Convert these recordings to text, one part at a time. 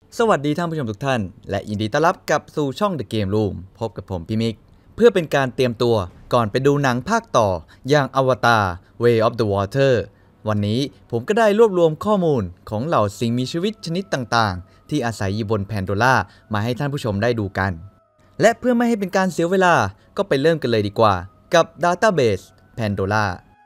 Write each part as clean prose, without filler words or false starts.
สวัสดีท่านผู้ชมทุกท่านและยินดีต้อนรับกลับสู่ช่อง The Game Room พบกับผมพี่มิกเพื่อเป็นการเตรียมตัวก่อนไปดูหนังภาคต่ออย่างอวตาร Way of the Water วันนี้ผมก็ได้รวบรวมข้อมูลของเหล่าสิ่งมีชีวิตชนิดต่างๆที่อาศัยอยู่บนแพนโดร่ามาให้ท่านผู้ชมได้ดูกันและเพื่อไม่ให้เป็นการเสียเวลาก็ไปเริ่มกันเลยดีกว่ากับ Database Pandora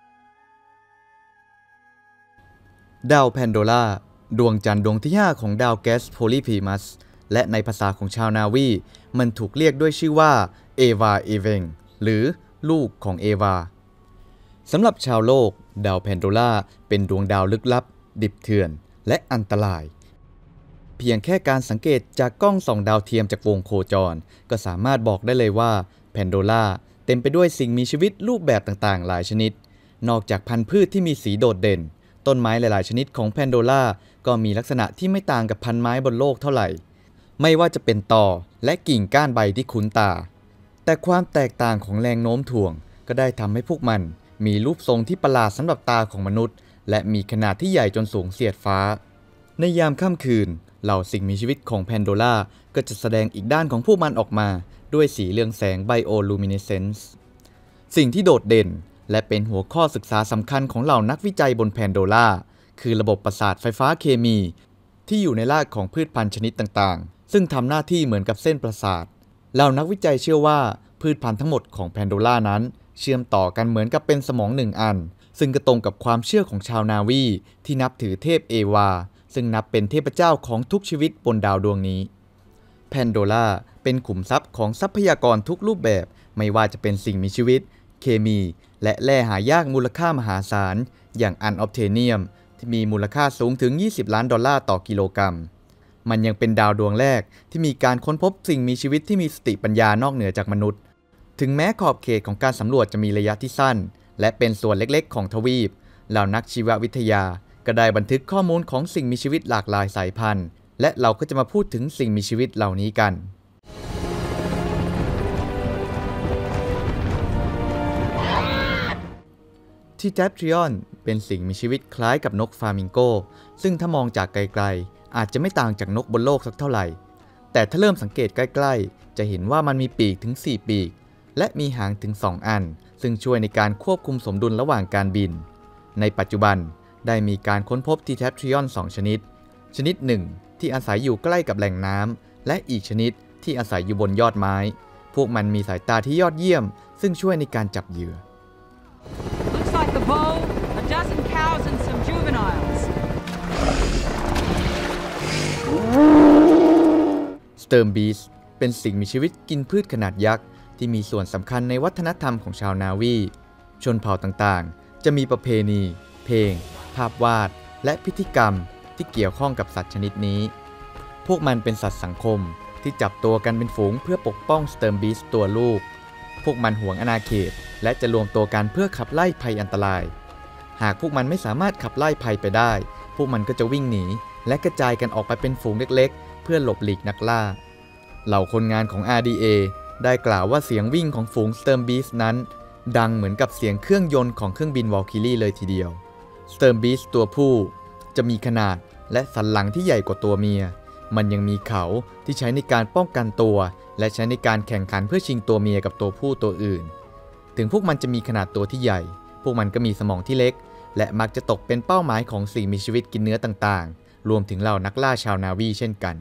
ดาวแพนโดร่าดวงจันทร์ดวงที่ 5 ของดาวแก๊สโพลีพีมัสและในภาษาของชาวนาวีมันถูกเรียกด้วยชื่อว่าเอวาเอเวงหรือลูกของเอวาสำหรับชาวโลกดาวแพนโดร่าเป็นดวงดาวลึกลับดิบเถื่อนและอันตรายเพียงแค่การสังเกตจากกล้องส่องดาวเทียมจากวงโคจรก็สามารถบอกได้เลยว่าแพนโดร่าเต็มไปด้วยสิ่งมีชีวิตรูปแบบต่างๆหลายชนิดนอกจากพันธุ์พืชที่มีสีโดดเด่นต้นไม้หลายๆชนิดของแพนโดร่าก็มีลักษณะที่ไม่ต่างกับพันไม้บนโลกเท่าไหร่ไม่ว่าจะเป็นตอและกิ่งก้านใบที่คุ้นตาแต่ความแตกต่างของแรงโน้มถ่วงก็ได้ทำให้พวกมันมีรูปทรงที่ประหลาดสำหรับตาของมนุษย์และมีขนาดที่ใหญ่จนสูงเสียดฟ้าในยามค่ำคืนเหล่าสิ่งมีชีวิตของแพนโดร่าก็จะแสดงอีกด้านของพวกมันออกมาด้วยสีเรืองแสงไบโอลูมิเนเซนซ์สิ่งที่โดดเด่นและเป็นหัวข้อศึกษาสำคัญของเหล่านักวิจัยบนแพนโดร่าคือระบบประสาทไฟฟ้าเคมีที่อยู่ในรากของพืชพันธุ์ชนิดต่างๆซึ่งทำหน้าที่เหมือนกับเส้นประสาทเหล่านักวิจัยเชื่อว่าพืชพันธุ์ทั้งหมดของแพนโดร่านั้นเชื่อมต่อกันเหมือนกับเป็นสมองหนึ่งอันซึ่งก็ตรงกับความเชื่อของชาวนาวีที่นับถือเทพเอวาซึ่งนับเป็นเทพเจ้าของทุกชีวิตบนดาวดวงนี้แพนโดร่าเป็นขุมทรัพย์ของทรัพยากรทุกรูปแบบไม่ว่าจะเป็นสิ่งมีชีวิตเคมีและแร่หายากมูลค่ามหาศาลอย่างอันออบเทเนียมที่มีมูลค่าสูงถึง$20 ล้านต่อกิโลกรัมมันยังเป็นดาวดวงแรกที่มีการค้นพบสิ่งมีชีวิตที่มีสติปัญญานอกเหนือจากมนุษย์ถึงแม้ขอบเขตของการสำรวจจะมีระยะที่สั้นและเป็นส่วนเล็กๆของทวีปเหล่านักชีววิทยาก็ได้บันทึกข้อมูลของสิ่งมีชีวิตหลากหลายสายพันธุ์และเราก็จะมาพูดถึงสิ่งมีชีวิตเหล่านี้กันทีแทปทริออนเป็นสิ่งมีชีวิตคล้ายกับนกฟลามิงโกซึ่งถ้ามองจากไกลๆอาจจะไม่ต่างจากนกบนโลกสักเท่าไหร่แต่ถ้าเริ่มสังเกตใกล้ๆจะเห็นว่ามันมีปีกถึง4ปีกและมีหางถึง2อันซึ่งช่วยในการควบคุมสมดุลระหว่างการบินในปัจจุบันได้มีการค้นพบทีแทปทริออน2ชนิดชนิดหนึ่งที่อาศัยอยู่ใกล้กับแหล่งน้ำและอีกชนิดที่อาศัยอยู่บนยอดไม้พวกมันมีสายตาที่ยอดเยี่ยมซึ่งช่วยในการจับเหยื่อ The bow, a dozen cows and some juveniles. Sturm Beast เป็นสิ่งมีชีวิตกินพืชขนาดยักษ์ที่มีส่วนสำคัญในวัฒนธรรมของชาวนาวีชนเผ่าต่างๆจะมีประเพณีเพลงภาพวาดและพิธีกรรมที่เกี่ยวข้องกับสัตว์ชนิดนี้พวกมันเป็นสัตว์สังคมที่จับตัวกันเป็นฝูงเพื่อปกป้อง Sturm Beast ตัวลูกพวกมันหวงอาณาเขตและจะรวมตัวกันเพื่อขับไล่ภัยอันตรายหากพวกมันไม่สามารถขับไล่ภัยไปได้พวกมันก็จะวิ่งหนีและกระจายกันออกไปเป็นฝูงเล็กๆเพื่อหลบหลีกนักล่าเหล่าคนงานของ RDA ได้กล่าวว่าเสียงวิ่งของฝูง Sturm Beast นั้นดังเหมือนกับเสียงเครื่องยนต์ของเครื่องบินวอลคิรีเลยทีเดียว Sturm Beast ตัวผู้จะมีขนาดและสันหลังที่ใหญ่กว่าตัวเมียมันยังมีเขาที่ใช้ในการป้องกันตัวและใช้ในการแข่งขันเพื่อชิงตัวเมียกับตัวผู้ตัวอื่นถึงพวกมันจะมีขนาดตัวที่ใหญ่พวกมันก็มีสมองที่เล็กและมักจะตกเป็นเป้าหมายของสิ่งมีชีวิตกินเนื้อต่างๆรวมถึงเหล่านักล่าชาวนาวีเช่นกัน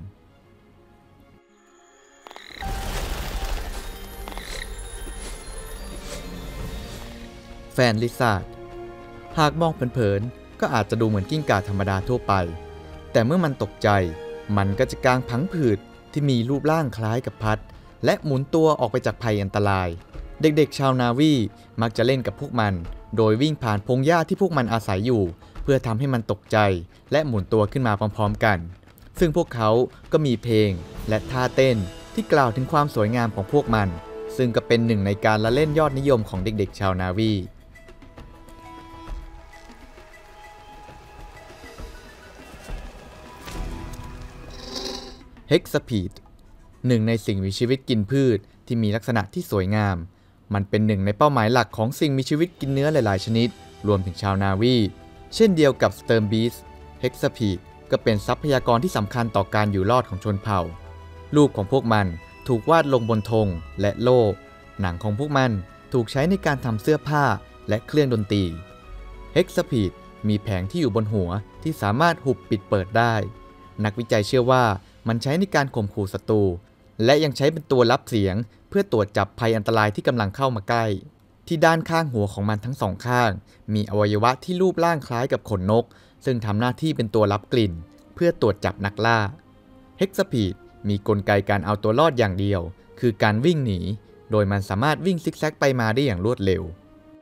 แฟนลิซ่าหากมองเผินๆก็อาจจะดูเหมือนกิ้งก่าธรรมดาทั่วไปแต่เมื่อมันตกใจมันก็จะกางพังผืดที่มีรูปร่างคล้ายกับพัดและหมุนตัวออกไปจากภัยอันตรายเด็กๆชาวนาวีมักจะเล่นกับพวกมันโดยวิ่งผ่านพงหญ้าที่พวกมันอาศัยอยู่เพื่อทำให้มันตกใจและหมุนตัวขึ้นมาพร้อมๆกันซึ่งพวกเขาก็มีเพลงและท่าเต้นที่กล่าวถึงความสวยงามของพวกมันซึ่งก็เป็นหนึ่งในการละเล่นยอดนิยมของเด็กๆชาวนาวีเฮกซาพีดหนึ่งในสิ่งมีชีวิตกินพืชที่มีลักษณะที่สวยงามมันเป็นหนึ่งในเป้าหมายหลักของสิ่งมีชีวิตกินเนื้อหลายๆชนิดรวมถึงชาวนาวีเช่นเดียวกับ Sturm Beast เฮกซาพีดก็เป็นทรัพยากรที่สำคัญต่อการอยู่รอดของชนเผ่ารูปของพวกมันถูกวาดลงบนธงและโล่หนังของพวกมันถูกใช้ในการทำเสื้อผ้าและเครื่องดนตรีเฮกซาพีดมีแผงที่อยู่บนหัวที่สามารถหุบปิดเปิดได้นักวิจัยเชื่อว่ามันใช้ในการข่มขู่ศัตรูและยังใช้เป็นตัวรับเสียงเพื่อตรวจจับภัยอันตรายที่กำลังเข้ามาใกล้ที่ด้านข้างหัวของมันทั้งสองข้างมีอวัยวะที่รูปร่างคล้ายกับขนนกซึ่งทำหน้าที่เป็นตัวรับกลิ่นเพื่อตรวจจับนักล่าเฮกซาพีดมีกลไกการเอาตัวรอดอย่างเดียวคือการวิ่งหนีโดยมันสามารถวิ่งซิกแซกไปมาได้อย่างรวดเร็ว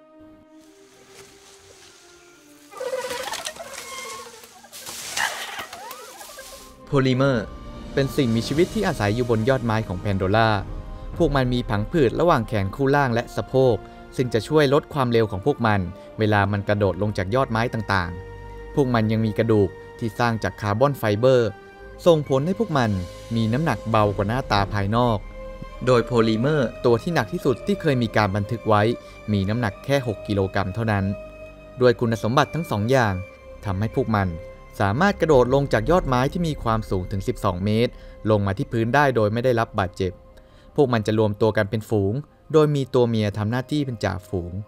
โพลิเมอร์เป็นสิ่งมีชีวิตที่อาศัยอยู่บนยอดไม้ของแพนโดร่าพวกมันมีผังผืดระหว่างแขนคู่ล่างและสะโพกซึ่งจะช่วยลดความเร็วของพวกมันเวลามันกระโดดลงจากยอดไม้ต่างๆพวกมันยังมีกระดูกที่สร้างจากคาร์บอนไฟเบอร์ส่งผลให้พวกมันมีน้ำหนักเบากว่าหน้าตาภายนอกโดยโพลิเมอร์ตัวที่หนักที่สุดที่เคยมีการบันทึกไว้มีน้ำหนักแค่6กิโลกรัมเท่านั้นด้วยคุณสมบัติทั้ง2 อย่างทำให้พวกมันสามารถกระโดดลงจากยอดไม้ที่มีความสูงถึง12 เมตรลงมาที่พื้นได้โดยไม่ได้รับบาดเจ็บพวกมันจะรวมตัวกันเป็นฝูงโดยมีตัวเมียทำหน้าที่เป็นจ่าฝูง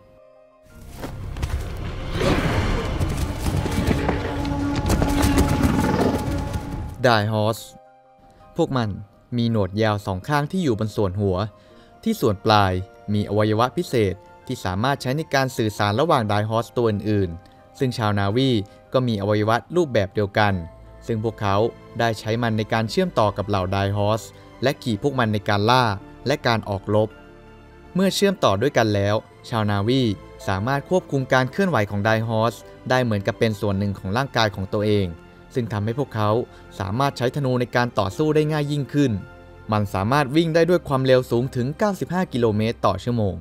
ไดฮอสพวกมันมีหนวดยาว2 ข้างที่อยู่บนส่วนหัวที่ส่วนปลายมีอวัยวะพิเศษที่สามารถใช้ในการสื่อสารระหว่างไดฮอสตัวอื่นๆซึ่งชาวนาวีก็มีอวัยวะรูปแบบเดียวกันซึ่งพวกเขาได้ใช้มันในการเชื่อมต่อกับเหล่าไดฮอสและขี่พวกมันในการล่าและการออกรบเมื่อเชื่อมต่อด้วยกันแล้วชาวนาวีสามารถควบคุมการเคลื่อนไหวของไดฮอสได้เหมือนกับเป็นส่วนหนึ่งของร่างกายของตัวเองซึ่งทำให้พวกเขาสามารถใช้ธนูในการต่อสู้ได้ง่ายยิ่งขึ้นมันสามารถวิ่งได้ด้วยความเร็วสูงถึง95 กิโลเมตรต่อชั่วโมง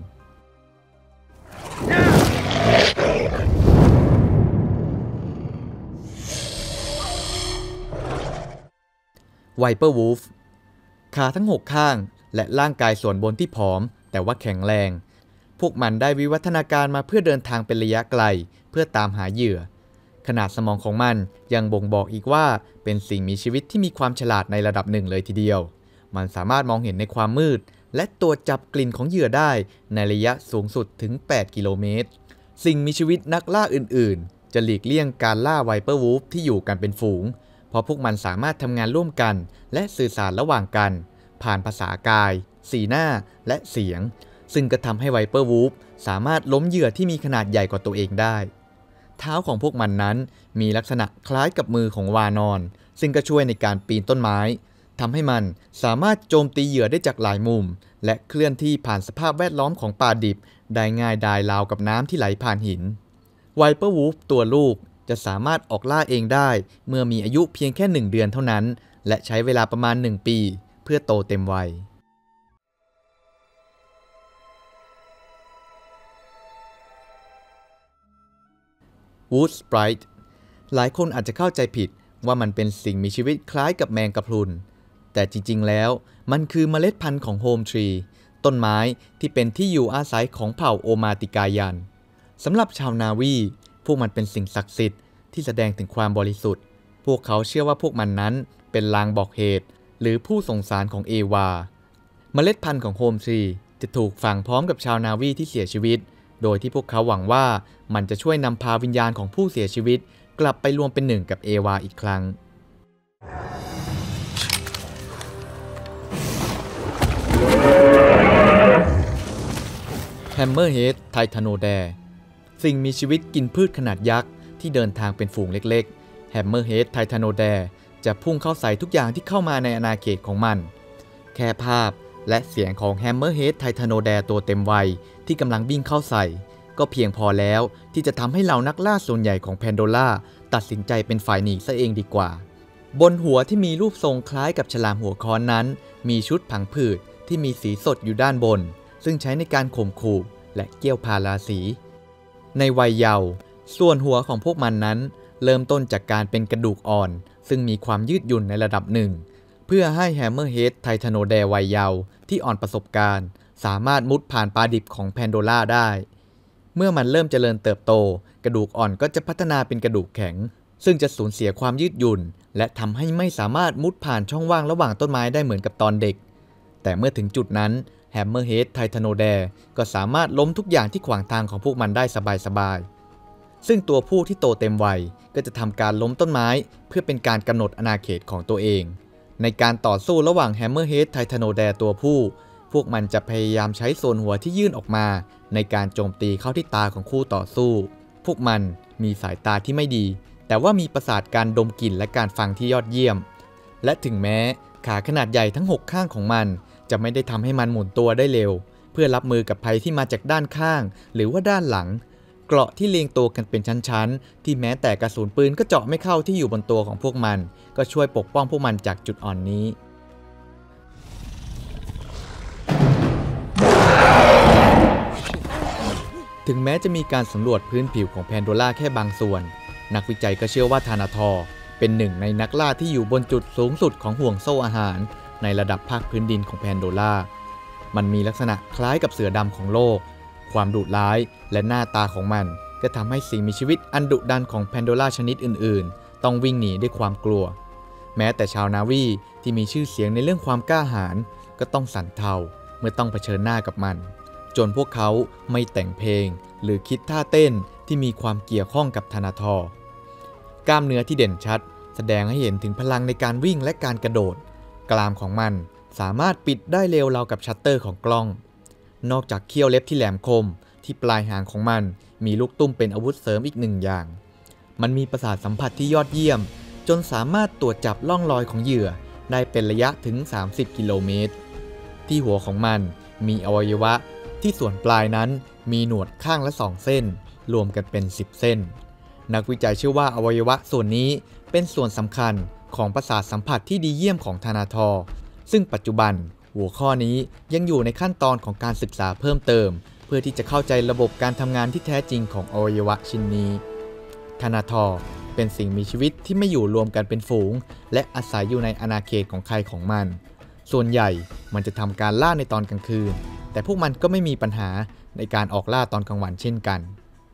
ไวเปอร์วูฟขาทั้ง6 ข้างและร่างกายส่วนบนที่ผอมแต่ว่าแข็งแรงพวกมันได้วิวัฒนาการมาเพื่อเดินทางเป็นระยะไกลเพื่อตามหาเหยื่อขนาดสมองของมันยังบ่งบอกอีกว่าเป็นสิ่งมีชีวิตที่มีความฉลาดในระดับหนึ่งเลยทีเดียวมันสามารถมองเห็นในความมืดและตรวจจับกลิ่นของเหยื่อได้ในระยะสูงสุดถึง8 กิโลเมตรสิ่งมีชีวิตนักล่าอื่นๆจะหลีกเลี่ยงการล่าไวเปอร์วูฟที่อยู่กันเป็นฝูงเพราะพวกมันสามารถทำงานร่วมกันและสื่อสารระหว่างกันผ่านภาษากายสีหน้าและเสียงซึ่งก็ทำให้ไวเปอร์วูฟสามารถล้มเหยื่อที่มีขนาดใหญ่กว่าตัวเองได้เท้าของพวกมันนั้นมีลักษณะคล้ายกับมือของวานอนซึ่งก็ช่วยในการปีนต้นไม้ทำให้มันสามารถโจมตีเหยื่อได้จากหลายมุมและเคลื่อนที่ผ่านสภาพแวดล้อมของป่าดิบได้ง่ายดายราวกับน้ำที่ไหลผ่านหินไวเปอร์วูฟตัวลูกจะสามารถออกล่าเองได้เมื่อมีอายุเพียงแค่1 เดือนเท่านั้นและใช้เวลาประมาณ1 ปีเพื่อโตเต็มวัยวูดสไปร์หลายคนอาจจะเข้าใจผิดว่ามันเป็นสิ่งมีชีวิตคล้ายกับแมงกะพรุนแต่จริงๆแล้วมันคือเมล็ดพันธุ์ของโฮมทรีต้นไม้ที่เป็นที่อยู่อาศัยของเผ่าโอมาติกายันสำหรับชาวนาวีพวกมันเป็นสิ่งศักดิ์สิทธิ์ที่แสดงถึงความบริสุทธิ์พวกเขาเชื่อว่าพวกมันนั้นเป็นลางบอกเหตุหรือผู้ส่งสารของเอวาเมล็ดพันธุ์ของโฮมทรีจะถูกฝังพร้อมกับชาวนาวีที่เสียชีวิตโดยที่พวกเขาหวังว่ามันจะช่วยนำพาวิญญาณของผู้เสียชีวิตกลับไปรวมเป็นหนึ่งกับเอวาอีกครั้งแฮมเมอร์เฮดไททานโนแดร์สิ่งมีชีวิตกินพืชขนาดยักษ์ที่เดินทางเป็นฝูงเล็กๆแฮมเมอร์เฮดไททานโนแดร์จะพุ่งเข้าใส่ทุกอย่างที่เข้ามาในอาณาเขตของมันแค่ภาพและเสียงของแฮมเมอร์เฮดไททานโนแดร์ตัวเต็มวัยที่กำลังวิ่งเข้าใส่ก็เพียงพอแล้วที่จะทำให้เหล่านักล่าส่วนใหญ่ของแพนโดร่าตัดสินใจเป็นฝ่ายหนีซะเองดีกว่าบนหัวที่มีรูปทรงคล้ายกับฉลามหัวค้อนนั้นมีชุดผังผืดที่มีสีสดอยู่ด้านบนซึ่งใช้ในการข่มขู่และเกี้ยวพาราสีในวัยเยาว์ส่วนหัวของพวกมันนั้นเริ่มต้นจากการเป็นกระดูกอ่อนซึ่งมีความยืดหยุ่นในระดับหนึ่งเพื่อให้แฮมเมอร์เฮดไททานโนแดร์วัยเยาว์ที่อ่อนประสบการณ์สามารถมุดผ่านปลาดิบของแพนโดร่าได้เมื่อมันเริ่มเจริญเติบโตกระดูกอ่อนก็จะพัฒนาเป็นกระดูกแข็งซึ่งจะสูญเสียความยืดหยุ่นและทำให้ไม่สามารถมุดผ่านช่องว่างระหว่างต้นไม้ได้เหมือนกับตอนเด็กแต่เมื่อถึงจุดนั้นแฮมเมอร์เฮดไททานโนแดร์ก็สามารถล้มทุกอย่างที่ขวางทางของพวกมันได้สบายๆซึ่งตัวผู้ที่โตเต็มวัยก็จะทำการล้มต้นไม้เพื่อเป็นการกำหนดอาณาเขตของตัวเองในการต่อสู้ระหว่างแฮมเมอร์เฮดไททานโนแดร์ตัวผู้พวกมันจะพยายามใช้ส่วนหัวที่ยื่นออกมาในการโจมตีเข้าที่ตาของคู่ต่อสู้พวกมันมีสายตาที่ไม่ดีแต่ว่ามีประสาทการดมกลิ่นและการฟังที่ยอดเยี่ยมและถึงแม้ขาขนาดใหญ่ทั้ง6ข้างของมันจะไม่ได้ทำให้มันหมุนตัวได้เร็วเพื่อรับมือกับภัยที่มาจากด้านข้างหรือว่าด้านหลังเกราะที่เรียงตัวกันเป็นชั้นๆที่แม้แต่กระสุนปืนก็เจาะไม่เข้าที่อยู่บนตัวของพวกมันก็ช่วยปกป้องพวกมันจากจุดอ่อนนี้ถึงแม้จะมีการสำรวจพื้นผิวของแพนโดร่าแค่บางส่วนนักวิจัยก็เชื่อว่าธานาทอร์เป็นหนึ่งในนักล่าที่อยู่บนจุดสูงสุดของห่วงโซ่อาหารในระดับภาคพื้นดินของแพนโดร่ามันมีลักษณะคล้ายกับเสือดำของโลกความดุร้ายและหน้าตาของมันก็ทำให้สิ่งมีชีวิตอันดุดันของแพนโดร่าชนิดอื่นๆต้องวิ่งหนีด้วยความกลัวแม้แต่ชาวนาวีที่มีชื่อเสียงในเรื่องความกล้าหาญก็ต้องสั่นเทาเมื่อต้องเผชิญหน้ากับมันจนพวกเขาไม่แต่งเพลงหรือคิดท่าเต้นที่มีความเกี่ยวข้องกับธานาทอร์กล้ามเนื้อที่เด่นชัดแสดงให้เห็นถึงพลังในการวิ่งและการกระโดดกรามของมันสามารถปิดได้เร็วราวกับชัตเตอร์ของกล้องนอกจากเขี้ยวเล็บที่แหลมคมที่ปลายหางของมันมีลูกตุ้มเป็นอาวุธเสริมอีกหนึ่งอย่างมันมีประสาทสัมผัสที่ยอดเยี่ยมจนสามารถตรวจจับร่องรอยของเหยื่อได้เป็นระยะถึง30กิโลเมตรที่หัวของมันมีอวัยวะที่ส่วนปลายนั้นมีหนวดข้างละ2เส้นรวมกันเป็น10เส้นนักวิจัยเชื่อว่าอวัยวะส่วนนี้เป็นส่วนสำคัญของประสาทสัมผัสที่ดีเยี่ยมของธานาทอร์ซึ่งปัจจุบันหัวข้อนี้ยังอยู่ในขั้นตอนของการศึกษาเพิ่มเติมเพื่อที่จะเข้าใจระบบการทำงานที่แท้จริงของอวัยวะชิ้นนี้ธานาทอร์เป็นสิ่งมีชีวิตที่ไม่อยู่รวมกันเป็นฝูงและอาศัยอยู่ในอาณาเขตของใครของมันส่วนใหญ่มันจะทำการล่าในตอนกลางคืนแต่พวกมันก็ไม่มีปัญหาในการออกล่าตอนกลางวันเช่นกัน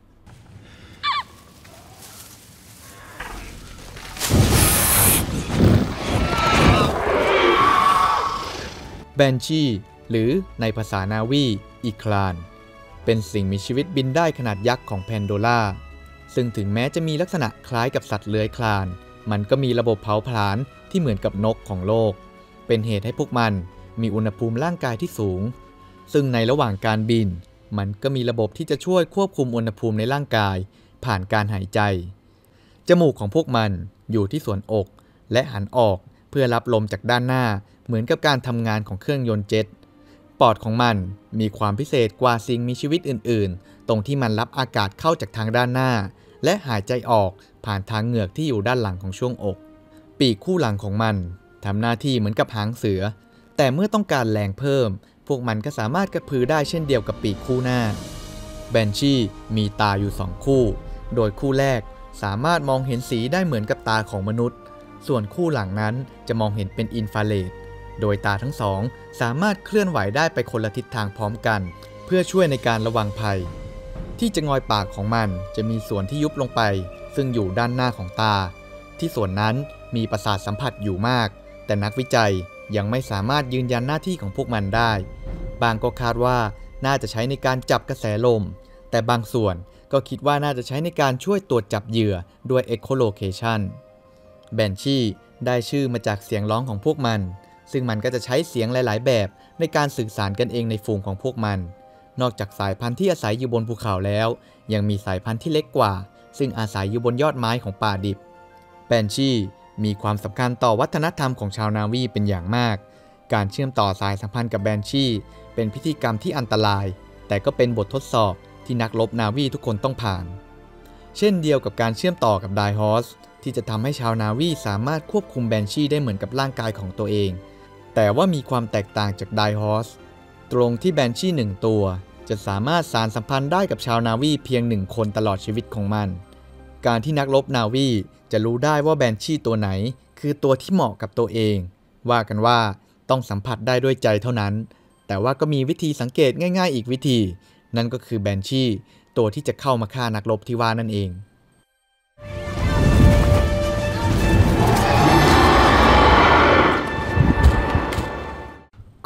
แบนชีหรือในภาษานาวีอีคลานเป็นสิ่งมีชีวิตบินได้ขนาดยักษ์ของแพนโดร่าซึ่งถึงแม้จะมีลักษณะคล้ายกับสัตว์เลื้อยคลานมันก็มีระบบเผาผลาญที่เหมือนกับนกของโลกเป็นเหตุให้พวกมันมีอุณหภูมิร่างกายที่สูงซึ่งในระหว่างการบินมันก็มีระบบที่จะช่วยควบคุมอุณหภูมิในร่างกายผ่านการหายใจจมูกของพวกมันอยู่ที่ส่วนอกและหันออกเพื่อรับลมจากด้านหน้าเหมือนกับการทำงานของเครื่องยนต์เจ็ตปอดของมันมีความพิเศษกว่าสิ่งมีชีวิตอื่นๆตรงที่มันรับอากาศเข้าจากทางด้านหน้าและหายใจออกผ่านทางเหงือกที่อยู่ด้านหลังของช่วงอกปีกคู่หลังของมันทำหน้าที่เหมือนกับหางเสือแต่เมื่อต้องการแรงเพิ่มพวกมันก็สามารถกระพือได้เช่นเดียวกับปีกคู่หน้าแบนชีมีตาอยู่2คู่โดยคู่แรกสามารถมองเห็นสีได้เหมือนกับตาของมนุษย์ส่วนคู่หลังนั้นจะมองเห็นเป็นอินฟราเรดโดยตาทั้งสองสามารถเคลื่อนไหวได้ไปคนละทิศทางพร้อมกันเพื่อช่วยในการระวังภัยที่จะงอยปากของมันจะมีส่วนที่ยุบลงไปซึ่งอยู่ด้านหน้าของตาที่ส่วนนั้นมีประสาทสัมผัสอยู่มากแต่นักวิจัยยังไม่สามารถยืนยันหน้าที่ของพวกมันได้บางก็คาดว่าน่าจะใช้ในการจับกระแสลมแต่บางส่วนก็คิดว่าน่าจะใช้ในการช่วยตรวจจับเหยื่อด้วย echolocation แบนชีได้ชื่อมาจากเสียงร้องของพวกมันซึ่งมันก็จะใช้เสียงหลายๆแบบในการสื่อสารกันเองในฝูงของพวกมันนอกจากสายพันธุ์ที่อาศัยอยู่บนภูเขาแล้วยังมีสายพันธุ์ที่เล็กกว่าซึ่งอาศัยอยู่บนยอดไม้ของป่าดิบแบนชีมีความสำคัญต่อวัฒนธรรมของชาวนาวีเป็นอย่างมากการเชื่อมต่อสายสัมพันธ์กับแบนชีเป็นพิธีกรรมที่อันตรายแต่ก็เป็นบททดสอบที่นักรบนาวีทุกคนต้องผ่านเช่นเดียวกับการเชื่อมต่อกับไดฮอสที่จะทำให้ชาวนาวีสามารถควบคุมแบนชีได้เหมือนกับร่างกายของตัวเองแต่ว่ามีความแตกต่างจากไดฮอสตรงที่แบนชี1ตัวจะสามารถสานสัมพันธ์ได้กับชาวนาวีเพียง1คนตลอดชีวิตของมันการที่นักรบนาวีจะรู้ได้ว่าแบนชีตัวไหนคือตัวที่เหมาะกับตัวเองว่ากันว่าต้องสัมผัสได้ด้วยใจเท่านั้นแต่ว่าก็มีวิธีสังเกตง่ายๆอีกวิธีนั่นก็คือแบนชีตัวที่จะเข้ามาฆ่านักรบที่ว่านั่นเอง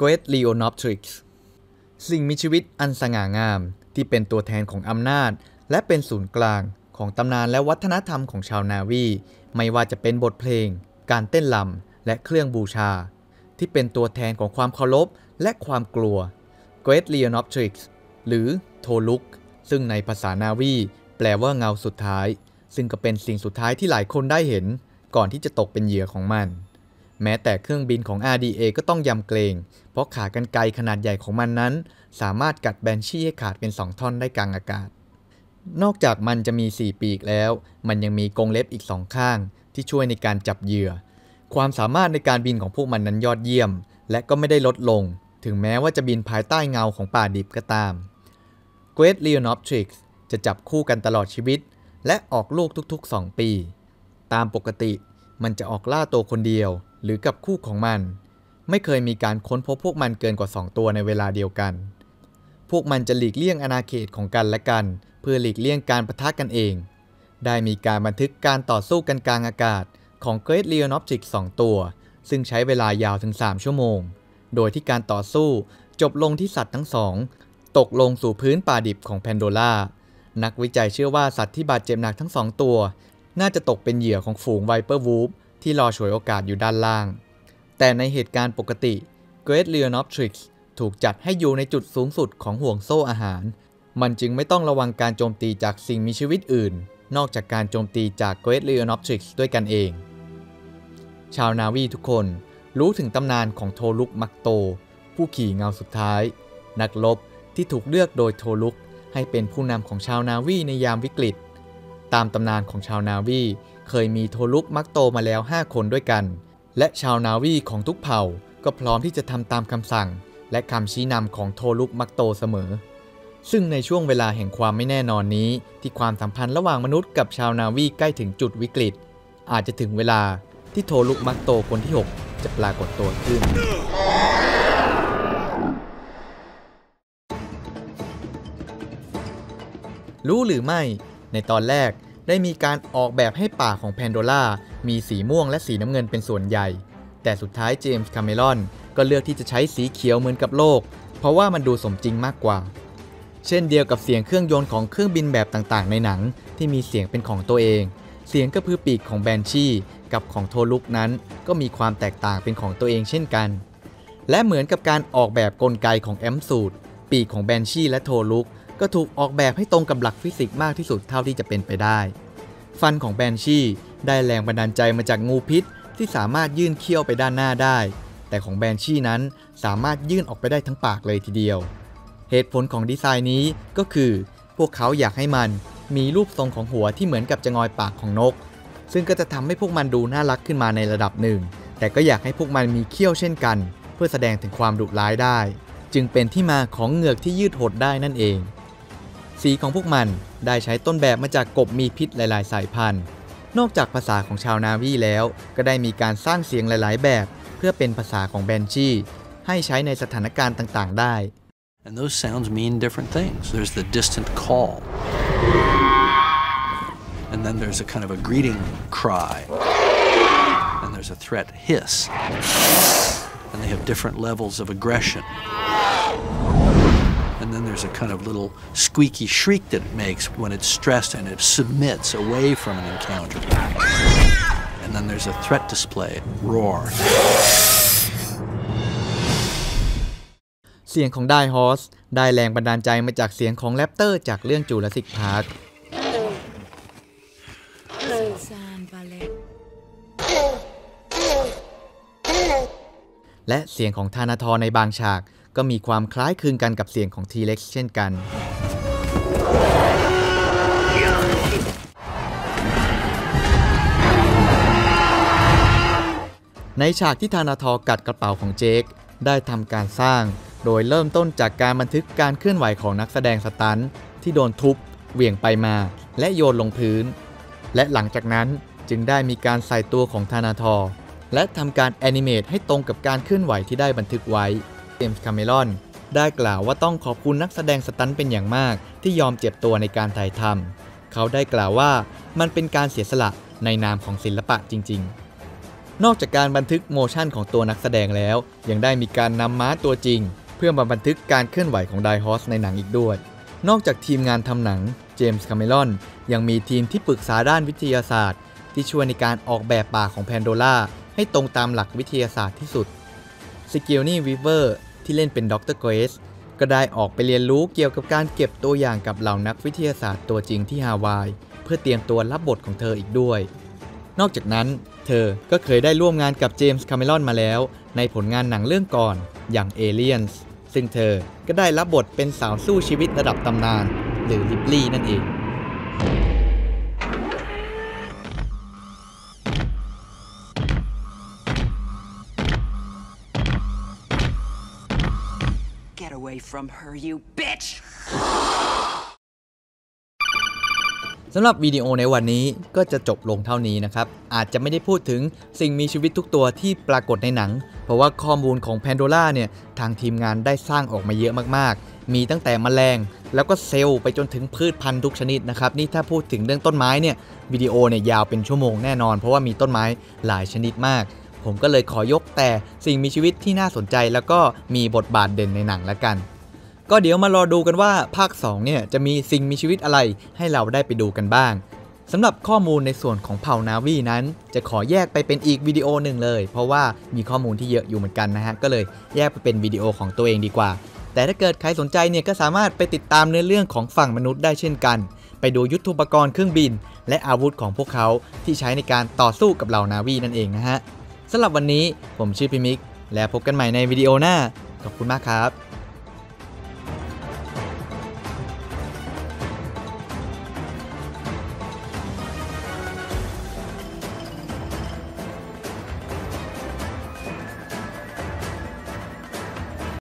Great Leonopteryx สิ่งมีชีวิตอันสง่างามที่เป็นตัวแทนของอำนาจและเป็นศูนย์กลางของตำนานและวัฒนธรรมของชาวนาวีไม่ว่าจะเป็นบทเพลงการเต้นรำและเครื่องบูชาที่เป็นตัวแทนของความเคารพและความกลัว Great Leonopteryx หรือโทลุกซึ่งในภาษานาวีแปลว่าเงาสุดท้ายซึ่งก็เป็นสิ่งสุดท้ายที่หลายคนได้เห็นก่อนที่จะตกเป็นเหยื่อของมันแม้แต่เครื่องบินของ RDA ก็ต้องยำเกรงเพราะขากรรไกรขนาดใหญ่ของมันนั้นสามารถกัดแบนชี่ให้ขาดเป็น2ท่อนได้กลางอากาศนอกจากมันจะมี4ปีกแล้วมันยังมีกรงเล็บอีก2ข้างที่ช่วยในการจับเหยื่อความสามารถในการบินของพวกมันนั้นยอดเยี่ยมและก็ไม่ได้ลดลงถึงแม้ว่าจะบินภายใต้เงาของป่าดิบก็ตาม Great Leonopteryx จะจับคู่กันตลอดชีวิตและออกลูกทุกๆ2ปีตามปกติมันจะออกล่าตัวคนเดียวหรือกับคู่ของมันไม่เคยมีการค้นพบพวกมันเกินกว่า2ตัวในเวลาเดียวกันพวกมันจะหลีกเลี่ยงอาณาเขตของกันและกันเพื่อหลีกเลี่ยงการปะทะกันเองได้มีการบันทึกการต่อสู้กันกลางอากาศของ Great Leonopteryx 2 ตัวซึ่งใช้เวลายาวถึง3ชั่วโมงโดยที่การต่อสู้จบลงที่สัตว์ทั้งสองตกลงสู่พื้นป่าดิบของแพนโดร่านักวิจัยเชื่อว่าสัตว์ที่บาดเจ็บหนักทั้ง2ตัวน่าจะตกเป็นเหยื่อของฝูงไวเปอร์วูฟที่รอฉวยโอกาสอยู่ด้านล่างแต่ในเหตุการณ์ปกติ Great Leonopteryx ถูกจัดให้อยู่ในจุดสูงสุดของห่วงโซ่อาหารมันจึงไม่ต้องระวังการโจมตีจากสิ่งมีชีวิตอื่นนอกจากการโจมตีจาก Great Leonopteryx ด้วยกันเองชาวนาวีทุกคนรู้ถึงตำนานของโทลุกมักโตผู้ขี่เงาสุดท้ายนักรบที่ถูกเลือกโดยโทลุกให้เป็นผู้นำของชาวนาวีในยามวิกฤตตามตำนานของชาวนาวีเคยมีโทลุกมักโตมาแล้ว5คนด้วยกันและชาวนาวีของทุกเผ่าก็พร้อมที่จะทำตามคำสั่งและคำชี้นำของโทลุกมักโตเสมอซึ่งในช่วงเวลาแห่งความไม่แน่นอนนี้ที่ความสัมพันธ์ระหว่างมนุษย์กับชาวนาวีใกล้ถึงจุดวิกฤตอาจจะถึงเวลาที่โทลุกมักโตคนที่6จะปรากฏตัวขึ้นรู้หรือไม่ในตอนแรกได้มีการออกแบบให้ป่าของแพนโดร่ามีสีม่วงและสีน้ำเงินเป็นส่วนใหญ่แต่สุดท้ายเจมส์คาเมรอนก็เลือกที่จะใช้สีเขียวเหมือนกับโลกเพราะว่ามันดูสมจริงมากกว่าเช่นเดียวกับเสียงเครื่องยนต์ของเครื่องบินแบบต่างๆในหนังที่มีเสียงเป็นของตัวเองเสียงกระพือปีกของแบนชี่กับของโทลุกนั้นก็มีความแตกต่างเป็นของตัวเองเช่นกันและเหมือนกับการออกแบบกลไกของแอมสูตปีกของแบนชี่และโทลุกก็ถูกออกแบบให้ตรงกับหลักฟิสิกส์มากที่สุดเท่าที่จะเป็นไปได้ฟันของแบนชี่ได้แรงบันดาลใจมาจากงูพิษที่สามารถยื่นเขี้ยวไปด้านหน้าได้แต่ของแบนชี่นั้นสามารถยื่นออกไปได้ทั้งปากเลยทีเดียวเหตุผลของดีไซน์นี้ก็คือพวกเขาอยากให้มันมีรูปทรงของหัวที่เหมือนกับจะงอยปากของนกซึ่งก็จะทำให้พวกมันดูน่ารักขึ้นมาในระดับหนึ่งแต่ก็อยากให้พวกมันมีเขี้ยวเช่นกันเพื่อแสดงถึงความดุร้ายได้จึงเป็นที่มาของเหงือกที่ยืดหดได้นั่นเองสีของพวกมันได้ใช้ต้นแบบมาจากกบมีพิษหลายๆสายพันธุ์นอกจากภาษาของชาวนาวีแล้วก็ได้มีการสร้างเสียงหลายๆแบบเพื่อเป็นภาษาของแบนชี่ให้ใช้ในสถานการณ์ต่างๆได้ And those sounds mean different things. There's the distant call. And then there's a kind of a greeting cry. And there's a threat hiss. And they have different levels of aggression. And then there's a kind of little squeaky shriek that it makes when it's stressed and it submits away from an encounter. And then there's a threat display, roar. เสียงของไดฮอสได้แรงบันดาลใจมาจากเสียงของแรปเตอร์จากเรื่องจูราสสิคพาร์คและเสียงของธานาธรในบางฉากก็มีความคล้ายคลึงกันกับเสียงของทีเร็กซ์เช่นกันในฉากที่ธานาธรกัดกระเป๋าของเจคได้ทำการสร้างโดยเริ่มต้นจากการบันทึกการเคลื่อนไหวของนักแสดงสตันท์ที่โดนทุบเหวี่ยงไปมาและโยนลงพื้นและหลังจากนั้นจึงได้มีการใส่ตัวของธานาธรและทำการแอนิเมตให้ตรงกับการเคลื่อนไหวที่ได้บันทึกไว้เจมส์คาเมรอนได้กล่าวว่าต้องขอบคุณนักแสดงสตันท์เป็นอย่างมากที่ยอมเจ็บตัวในการถ่ายทำเขาได้กล่าวว่ามันเป็นการเสียสละในนามของศิลปะจริงๆนอกจากการบันทึกโมชั่นของตัวนักแสดงแล้วยังได้มีการนำม้าตัวจริงเพื่อมาบันทึกการเคลื่อนไหวของไดฮอสในหนังอีกด้วยนอกจากทีมงานทำหนังเจมส์คาเมรอนยังมีทีมที่ปรึกษาด้านวิทยาศาสตร์ที่ช่วยในการออกแบบป่าของแพนโดร่าให้ตรงตามหลักวิทยาศาสตร์ที่สุดซิกิลนี่วีเวอร์ที่เล่นเป็นดร.เกรซก็ได้ออกไปเรียนรู้เกี่ยวกับการเก็บตัวอย่างกับเหล่านักวิทยาศาสตร์ตัวจริงที่ฮาวายเพื่อเตรียมตัวรับบทของเธออีกด้วยนอกจากนั้นเธอก็เคยได้ร่วมงานกับเจมส์คาเมรอนมาแล้วในผลงานหนังเรื่องก่อนอย่าง Aliens ซึ่งเธอก็ได้รับบทเป็นสาวสู้ชีวิตระดับตำนานหรือลิบลี่นั่นเอง Get away from her, you bitch! สำหรับวิดีโอในวันนี้ก็จะจบลงเท่านี้นะครับอาจจะไม่ได้พูดถึงสิ่งมีชีวิตทุกตัวที่ปรากฏในหนังเพราะว่าข้อมูลของแพนโดร่าเนี่ยทางทีมงานได้สร้างออกมาเยอะมากๆมีตั้งแต่แมลงแล้วก็เซลล์ไปจนถึงพืชพันธุ์ทุกชนิดนะครับนี่ถ้าพูดถึงเรื่องต้นไม้เนี่ยวิดีโอเนี่ยยาวเป็นชั่วโมงแน่นอนเพราะว่ามีต้นไม้หลายชนิดมากผมก็เลยขอยกแต่สิ่งมีชีวิตที่น่าสนใจแล้วก็มีบทบาทเด่นในหนังละกันก็เดี๋ยวมารอดูกันว่าภาค2เนี่ยจะมีสิ่งมีชีวิตอะไรให้เราได้ไปดูกันบ้างสำหรับข้อมูลในส่วนของเผ่านาวีนั้นจะขอแยกไปเป็นอีกวิดีโอหนึ่งเลยเพราะว่ามีข้อมูลที่เยอะอยู่เหมือนกันนะฮะก็เลยแยกไปเป็นวิดีโอของตัวเองดีกว่าแต่ถ้าเกิดใครสนใจเนี่ยก็สามารถไปติดตามเนื้อเรื่องของฝั่งมนุษย์ได้เช่นกันไปดูยุทโธปกรณ์เครื่องบินและอาวุธของพวกเขาที่ใช้ในการต่อสู้กับเหล่านาวีนั่นเองนะฮะสำหรับวันนี้ผมชื่อพิมิกและพบกันใหม่ในวิดีโอหน้าขอบคุณมากครับ